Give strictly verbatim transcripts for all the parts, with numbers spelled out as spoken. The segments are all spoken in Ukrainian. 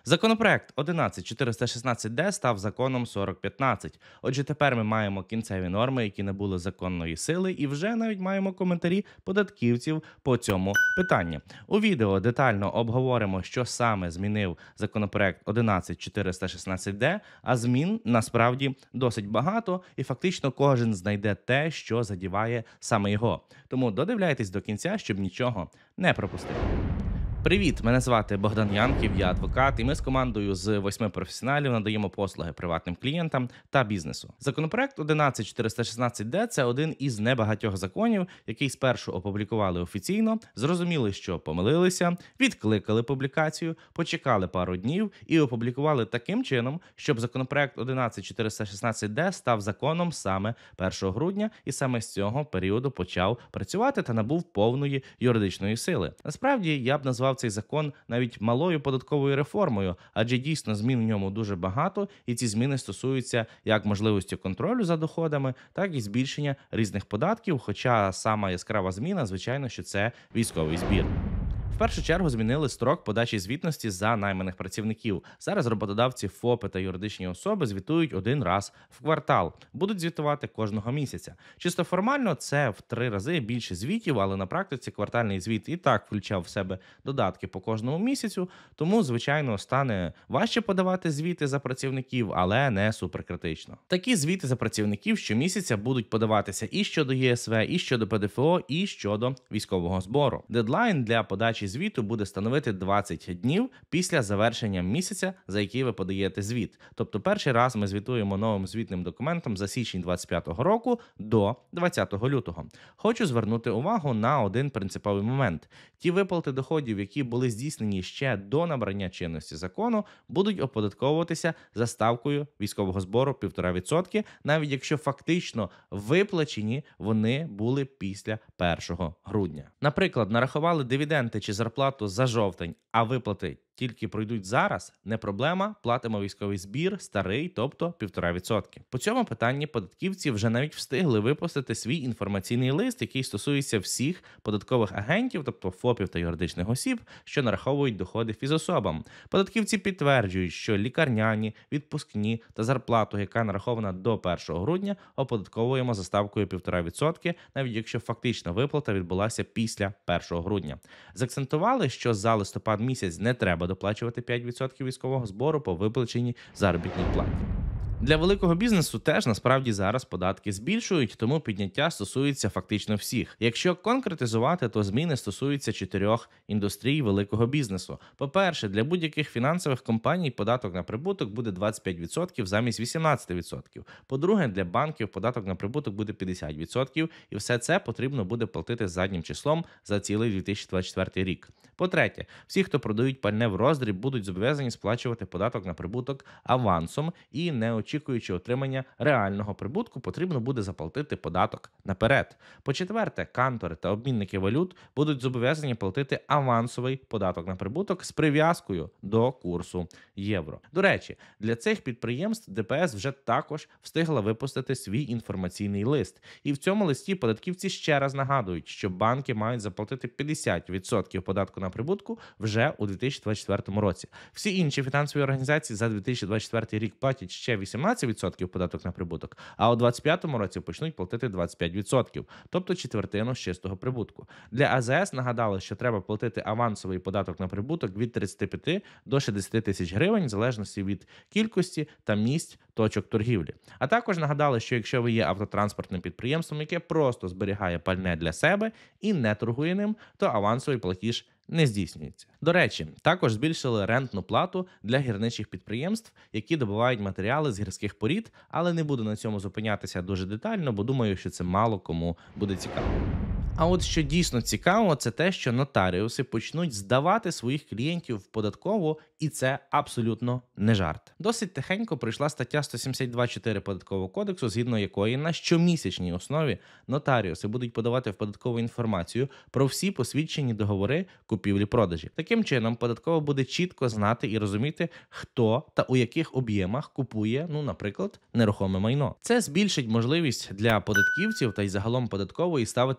Законопроект одинадцять чотириста шістнадцять д став законом сорок п'ятнадцять. Отже, тепер ми маємо кінцеві норми, які набули законної сили, і вже навіть маємо коментарі податківців по цьому питанню. У відео детально обговоримо, що саме змінив законопроект одинадцять чотириста шістнадцять д, а змін насправді досить багато, і фактично кожен знайде те, що задіває саме його. Тому додивляйтесь до кінця, щоб нічого не пропустити. Привіт, мене звати Богдан Янків, я адвокат, і ми з командою з восьми професіоналів надаємо послуги приватним клієнтам та бізнесу. Законопроект одинадцять чотириста шістнадцять д – це один із небагатьох законів, який спершу опублікували офіційно, зрозуміли, що помилилися, відкликали публікацію, почекали пару днів і опублікували таким чином, щоб законопроект одинадцять чотириста шістнадцять д став законом саме першого грудня, і саме з цього періоду почав працювати та набув повної юридичної сили. Насправді, я б назвав цей закон навіть малою податковою реформою, адже дійсно змін в ньому дуже багато, і ці зміни стосуються як можливості контролю за доходами, так і збільшення різних податків, хоча сама яскрава зміна, звичайно, що це військовий збір. В першу чергу змінили строк подачі звітності за найманих працівників. Зараз роботодавці, ФОПи та юридичні особи звітують один раз в квартал. Будуть звітувати кожного місяця. Чисто формально це в три рази більше звітів, але на практиці квартальний звіт і так включав в себе додатки по кожному місяцю, тому, звичайно, стане важче подавати звіти за працівників, але не суперкритично. Такі звіти за працівників щомісяця будуть подаватися і щодо ЄСВ, і щодо ПДФО, і щодо військового збору. Дедлайн для подачі звіту буде становити двадцять днів після завершення місяця, за який ви подаєте звіт. Тобто перший раз ми звітуємо новим звітним документом за січень двадцять п'ятого року до двадцятого лютого. Хочу звернути увагу на один принциповий момент. Ті виплати доходів, які були здійснені ще до набрання чинності закону, будуть оподатковуватися за ставкою військового збору півтора відсотки, навіть якщо фактично виплачені вони були після першого грудня. Наприклад, нарахували дивіденди чи зарплату за жовтень, а виплати тільки пройдуть зараз, не проблема, платимо військовий збір старий, тобто півтора відсотки. По цьому питанні податківці вже навіть встигли випустити свій інформаційний лист, який стосується всіх податкових агентів, тобто ФОПів та юридичних осіб, що нараховують доходи фізособам. Податківці підтверджують, що лікарняні, відпускні та зарплату, яка нарахована до першого грудня, оподатковуємо за ставкою півтора відсотки, навіть якщо фактично виплата відбулася після першого грудня. Закцентували, що за листопад місяць не треба доплачувати п'ять відсотків військового збору по виплаченій заробітній платі. Для великого бізнесу теж насправді зараз податки збільшують, тому підняття стосується фактично всіх. Якщо конкретизувати, то зміни стосуються чотирьох індустрій великого бізнесу. По-перше, для будь-яких фінансових компаній податок на прибуток буде двадцять п'ять відсотків замість вісімнадцять відсотків. По-друге, для банків податок на прибуток буде п'ятдесят відсотків, і все це потрібно буде платити заднім числом за цілий дві тисячі двадцять четвертий рік. По-третє, всі, хто продають пальне в роздріб, будуть зобов'язані сплачувати податок на прибуток авансом і не очікуючи отримання реального прибутку, потрібно буде заплатити податок наперед. По-четверте, кантори та обмінники валют будуть зобов'язані платити авансовий податок на прибуток з прив'язкою до курсу євро. До речі, для цих підприємств ДПС вже також встигла випустити свій інформаційний лист. І в цьому листі податківці ще раз нагадують, що банки мають заплатити п'ятдесят відсотків податку на прибутку вже у дві тисячі двадцять четвертому році. Всі інші фінансові організації за дві тисячі двадцять четвертий рік платять ще вісімнадцять відсотків податок на прибуток, а у двадцять п'ятому році почнуть платити двадцять п'ять відсотків, тобто четвертину з чистого прибутку. Для АЗС нагадали, що треба платити авансовий податок на прибуток від тридцяти п'яти до шістдесяти тисяч гривень, в залежності від кількості та місць точок торгівлі. А також нагадали, що якщо ви є автотранспортним підприємством, яке просто зберігає пальне для себе і не торгує ним, то авансовий платіж не здійснюється. До речі, також збільшили рентну плату для гірничих підприємств, які добувають матеріали з гірських порід, але не буду на цьому зупинятися дуже детально, бо думаю, що це мало кому буде цікаво. А от що дійсно цікаво, це те, що нотаріуси почнуть здавати своїх клієнтів в податкову, і це абсолютно не жарт. Досить тихенько прийшла стаття сто сімдесят два чотири Податкового кодексу, згідно якої на щомісячній основі нотаріуси будуть подавати в податкову інформацію про всі посвідчені договори купівлі-продажі. Таким чином, податкова буде чітко знати і розуміти, хто та у яких об'ємах купує, ну, наприклад, нерухоме майно. Це збільшить можливість для податківців та й загалом податкової ставити питання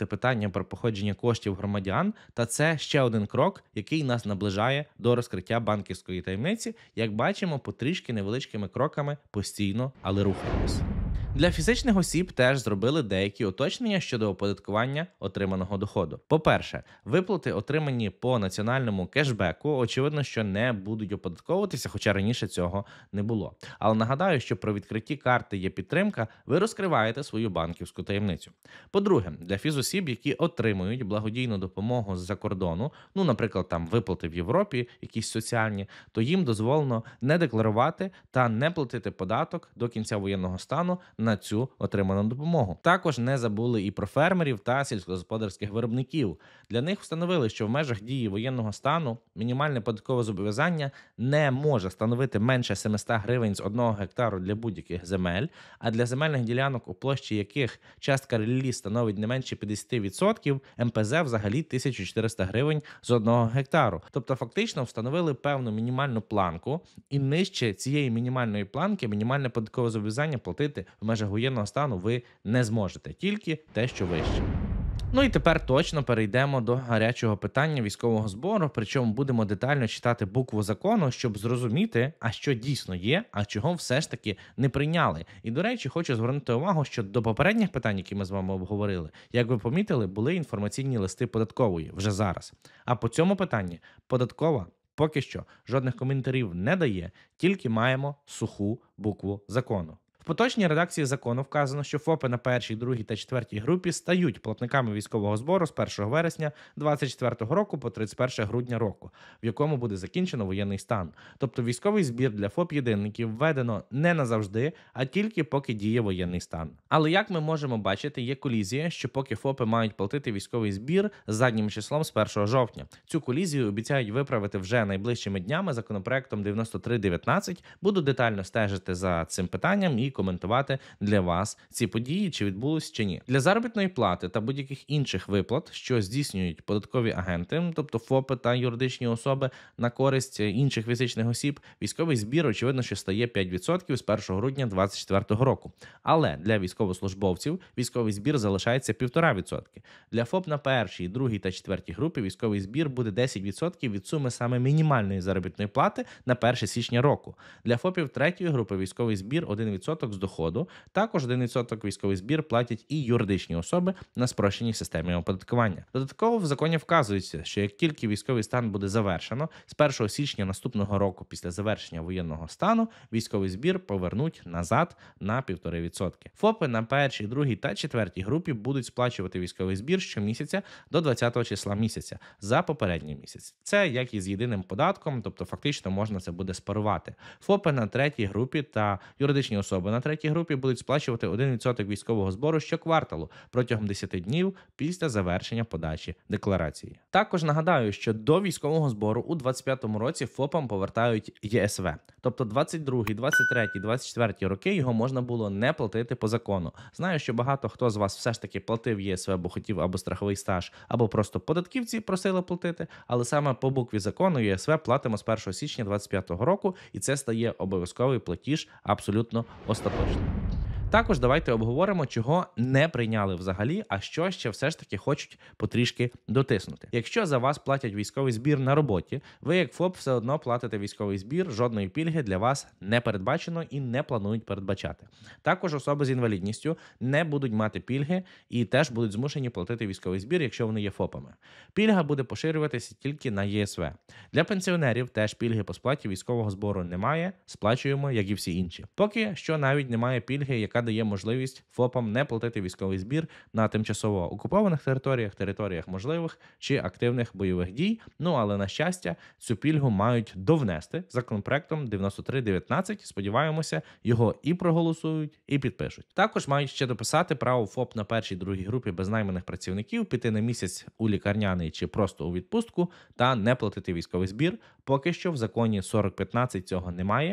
декларування про походження коштів громадян, та це ще один крок, який нас наближає до розкриття банківської таємниці. Як бачимо, потрішки невеличкими кроками постійно, але рухаємось. Для фізичних осіб теж зробили деякі уточнення щодо оподаткування отриманого доходу. По-перше, виплати, отримані по національному кешбеку, очевидно, що не будуть оподатковуватися, хоча раніше цього не було. Але нагадаю, що при відкритті карти є підтримка, ви розкриваєте свою банківську таємницю. По-друге, для фізосіб, які отримують благодійну допомогу з-за кордону, ну, наприклад, там виплати в Європі, якісь соціальні, то їм дозволено не декларувати та не платити податок до кінця воєнного стану на цю отриману допомогу. Також не забули і про фермерів та сільськогосподарських виробників. Для них встановили, що в межах дії воєнного стану мінімальне податкове зобов'язання не може становити менше семисот гривень з одного гектару для будь-яких земель, а для земельних ділянок, у площі яких частка ріллі становить не менше п'ятдесят відсотків, ем пе зет взагалі тисяча чотириста гривень з одного гектару. Тобто фактично встановили певну мінімальну планку, і нижче цієї мінімальної планки мінімальне податкове зобов'язання платити в межах воєнного стану ви не зможете, тільки те, що вище. Ну і тепер точно перейдемо до гарячого питання військового збору, причому будемо детально читати букву закону, щоб зрозуміти, а що дійсно є, а чого все ж таки не прийняли. І, до речі, хочу звернути увагу, що до попередніх питань, які ми з вами обговорили, як ви помітили, були інформаційні листи податкової вже зараз. А по цьому питанні податкова поки що жодних коментарів не дає, тільки маємо суху букву закону. В поточній редакції закону вказано, що ФОПи на першій, другій та четвертій групі стають платниками військового збору з першого вересня двадцять четвертого року по тридцять перше грудня року, в якому буде закінчено воєнний стан. Тобто військовий збір для ФОП-єдинників введено не назавжди, а тільки поки діє воєнний стан. Але як ми можемо бачити, є колізія, що поки ФОПи мають платити військовий збір з заднім числом з першого жовтня. Цю колізію обіцяють виправити вже найближчими днями законопроектом дев'яносто три дев'ятнадцять. Буду детально стежити за цим питанням і коментувати для вас ці події, чи відбулось чи ні. Для заробітної плати та будь-яких інших виплат, що здійснюють податкові агенти, тобто ФОПи та юридичні особи на користь інших фізичних осіб, військовий збір, очевидно, що стає п'ять відсотків з першого грудня двадцять четвертого року. Але для військовослужбовців військовий збір залишається півтора відсотки. Для ФОП на першій, другій та четвертій групі військовий збір буде десять відсотків від суми саме мінімальної заробітної плати на перше січня року. Для ФОПів третьої групи військовий збір один відсоток з доходу. Також один відсоток військовий збір платять і юридичні особи на спрощеній системі оподаткування. Додатково в законі вказується, що як тільки військовий стан буде завершено, з першого січня наступного року після завершення воєнного стану військовий збір повернуть назад на півтори відсотки. ФОПи на першій, другій та четвертій групі будуть сплачувати військовий збір щомісяця до двадцятого числа місяця за попередній місяць. Це як і з єдиним податком, тобто фактично можна це буде спарувати. ФОПи на третій групі та юридичні особи на третій групі будуть сплачувати один відсоток військового збору щокварталу протягом десяти днів після завершення подачі декларації. Також нагадаю, що до військового збору у двадцять п'ятому році ФОПам повертають є ес ве. Тобто двадцять другий, двадцять третій, двадцять четвертий роки його можна було не платити по закону. Знаю, що багато хто з вас все ж таки платив є ес ве, бо хотів або страховий стаж, або просто податківці просили платити, але саме по букві закону є ес ве платимо з першого січня двадцять п'ятого року, і це стає обов'язковий платіж абсолютно остаточно. Також давайте обговоримо, чого не прийняли взагалі, а що ще все ж таки хочуть потрішки дотиснути. Якщо за вас платять військовий збір на роботі, ви як ФОП все одно платите військовий збір, жодної пільги для вас не передбачено і не планують передбачати. Також особи з інвалідністю не будуть мати пільги і теж будуть змушені платити військовий збір, якщо вони є ФОПами. Пільга буде поширюватися тільки на є ес ве. Для пенсіонерів теж пільги по сплаті військового збору немає, сплачуємо, як і всі інші. Поки що навіть немає пільги, яка дає можливість ФОПам не платити військовий збір на тимчасово окупованих територіях, територіях можливих чи активних бойових дій. Ну, але, на щастя, цю пільгу мають довнести законопроектом дев'яносто три дев'ятнадцять. Сподіваємося, його і проголосують, і підпишуть. Також мають ще дописати право ФОП на першій, другій групі без найманих працівників піти на місяць у лікарняний чи просто у відпустку та не платити військовий збір. Поки що в законі сорок п'ятнадцять цього немає.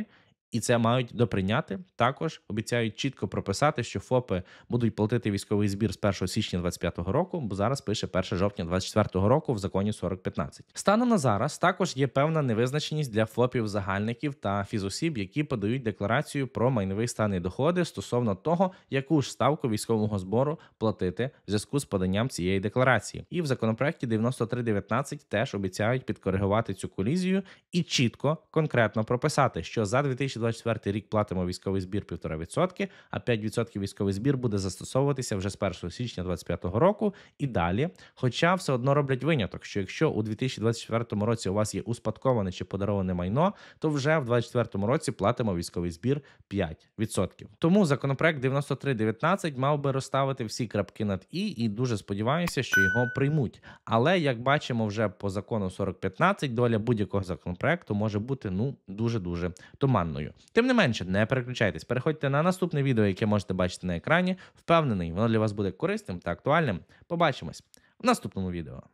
І це мають доприйняти. Також обіцяють чітко прописати, що ФОПи будуть платити військовий збір з першого січня двадцять п'ятого року, бо зараз пише перше жовтня двадцять четвертого року в законі сорок п'ятнадцять. Станом на зараз також є певна невизначеність для ФОПів-загальників та фізосіб, які подають декларацію про майновий стан і доходи стосовно того, яку ж ставку військового збору платити в зв'язку з поданням цієї декларації. І в законопроекті дев'яносто три дев'ятнадцять теж обіцяють підкоригувати цю колізію і чітко, конкретно прописати, що за дві тисячі двадцять четвертий рік платимо військовий збір півтора відсотки, а п'ять відсотків військовий збір буде застосовуватися вже з першого січня двадцять п'ятого року і далі. Хоча все одно роблять виняток, що якщо у дві тисячі двадцять четвертому році у вас є успадковане чи подароване майно, то вже в двадцять четвертому році платимо військовий збір п'ять відсотків. Тому законопроект дев'яносто три дев'ятнадцять мав би розставити всі крапки над «і», і дуже сподіваюся, що його приймуть. Але, як бачимо вже по закону сорок п'ятнадцять, доля будь-якого законопроекту може бути, ну, дуже-дуже туманною. Тим не менше, не переключайтесь, переходьте на наступне відео, яке можете бачити на екрані. Впевнений, воно для вас буде корисним та актуальним. Побачимось в наступному відео.